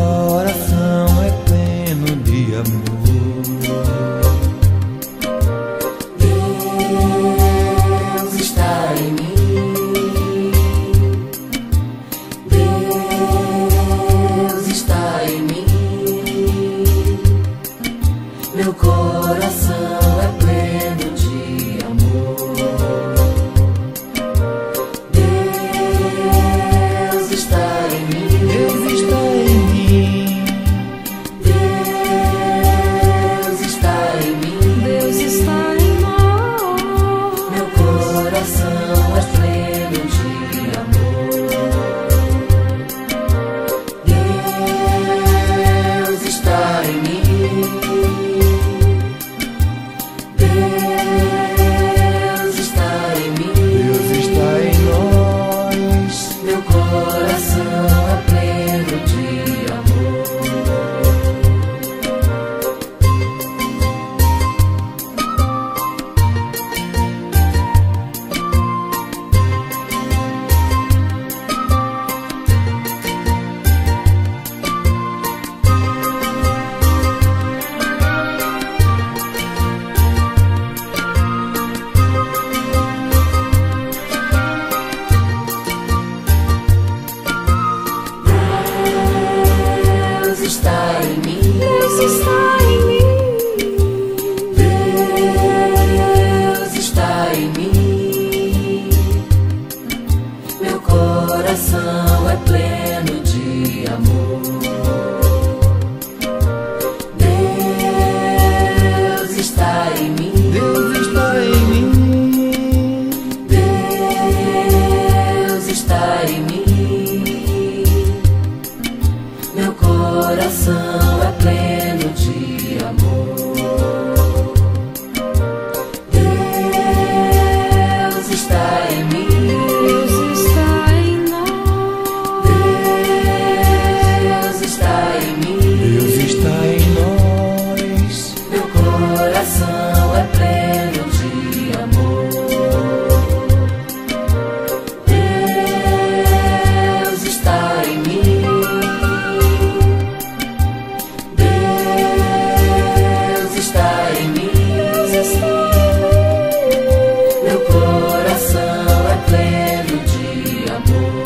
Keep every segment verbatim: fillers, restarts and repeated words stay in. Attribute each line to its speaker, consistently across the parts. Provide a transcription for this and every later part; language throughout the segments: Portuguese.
Speaker 1: coração é pleno de amor.
Speaker 2: Deus está em mim, Deus está em mim, meu coração é pleno de amor. Deus está em mim,
Speaker 1: Deus está em mim,
Speaker 2: Deus está em mim,
Speaker 3: Deus está em nós.
Speaker 2: meu coração é pleno de amor. Deus está em mim, Deus está em mim,
Speaker 1: Deus está em nós.
Speaker 2: meu coração é pleno de amor. Deus está em mim,
Speaker 3: Deus está em mim,
Speaker 2: Deus está em mim, meu coração é pleno de amor. Deus está em mim,
Speaker 1: Deus está em mim,
Speaker 2: Deus está em mim, meu coração é pleno de amor. Deus está em mim,
Speaker 3: Deus está em nós.
Speaker 2: Deus está em mim,
Speaker 1: Deus está em nós.
Speaker 2: meu coração é pleno de amor. Deus está em mim, Deus está em mim, meu coração é pleno de amor.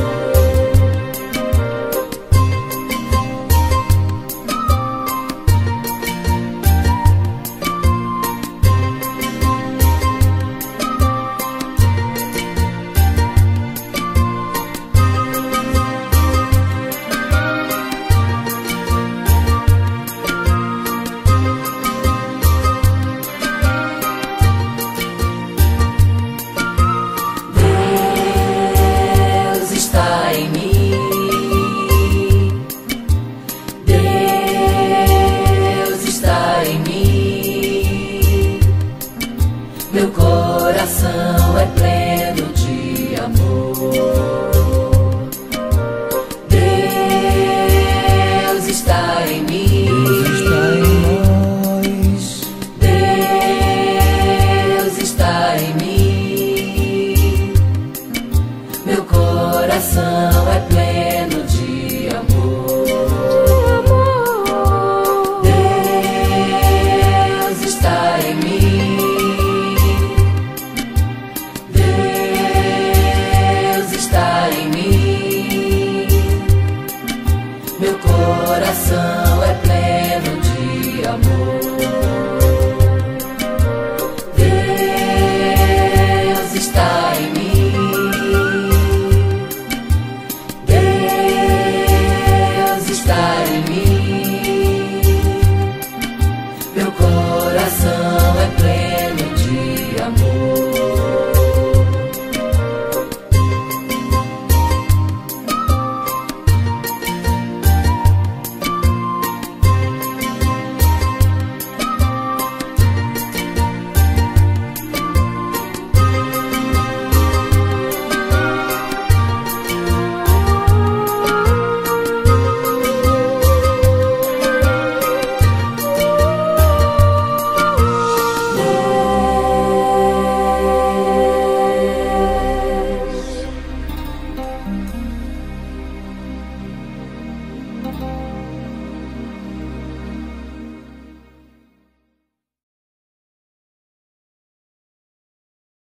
Speaker 2: Deus está em mim, Deus está em mim, meu coração é pleno de amor. Deus está em mim,
Speaker 1: Deus está em nós.
Speaker 2: Deus está em mim, meu coração é pleno de amor. Deus está em mim, Deus está em mim, meu coração é pleno de amor.